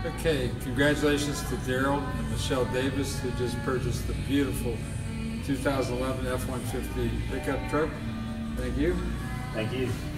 Okay, congratulations to Daryl and Michelle Davis, who just purchased the beautiful 2011 F-150 pickup truck. Thank you. Thank you.